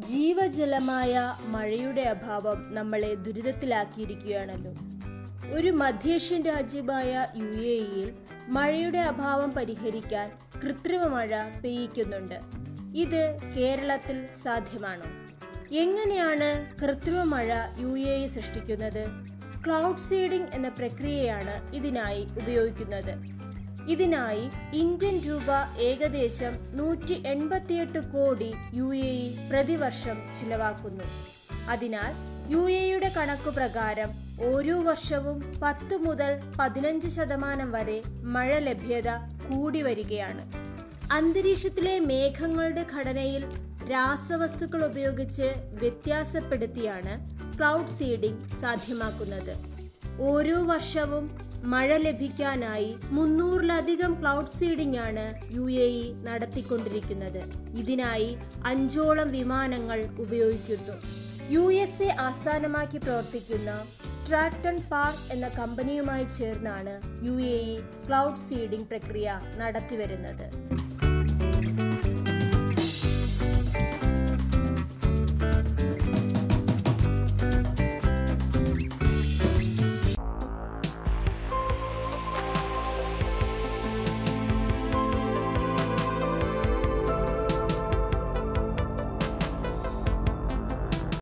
ജീവജലമായ മഴയുടെ അഭാവം നമ്മളെ ദുരിതത്തിലാക്കിയിരിക്കുകയാണല്ലോ. ഒരു മധ്യേഷ്യൻ രാജ്യമായ UAE-യിൽ മഴയുടെ അഭാവം പരിഹരിക്കാൻ കൃത്രിമ മഴ പെയ്യിക്കുന്നുണ്ട്. ഇത് കേരളത്തിൽ സാധ്യമാണോ? എങ്ങനെയാണ് കൃത്രിമ മഴ UAE സൃഷ്ടിക്കുന്നത്? ക്ലൗഡ് സീഡിംഗ് എന്ന പ്രക്രിയയാണ് ഇതിനായി ഉപയോഗിക്കുന്നത്. ഇതിനായി ഇന്ത്യൻ രൂപ ഏകദേശം 188 കോടി UAE പ്രതിവർഷം ചിലവാക്കുന്നു. അതിനാൽ UAE-യുടെ കണക്കു പ്രകാരം ഓരോ വർഷവും 10 മുതൽ 15% വരെ മഴ ലഭ്യത കൂടി വരികയാണ്. അന്തരീക്ഷത്തിലെ മേഘങ്ങളുടെ ഘടനയിൽ രാസവസ്തുക്കൾ ഉപയോഗിച്ച് വ്യത്യാസപ്പെടുത്തിയാണ് ക്ലൗഡ് സീഡിംഗ് സാധ്യമാക്കുന്നത്. ഓരോ വർഷവും മഴ ലഭിക്കാനായി 300-ലധികം ക്ലൗഡ് സീഡിംഗ് ആണ് UAE നടത്തിക്കൊണ്ടിരിക്കുന്നത്. ഇതിനായി 5ഓളം വിമാനങ്ങൾ ഉപയോഗിക്കുന്നു. USA ആസ്ഥാനമാക്കി പ്രവർത്തിക്കുന്ന സ്ട്രാറ്റൺ പാർക്ക് എന്ന കമ്പനിയുമായി ചേർന്നാണ് UAE ക്ലൗഡ് സീഡിംഗ് പ്രക്രിയ നടത്തിവരുന്നത്.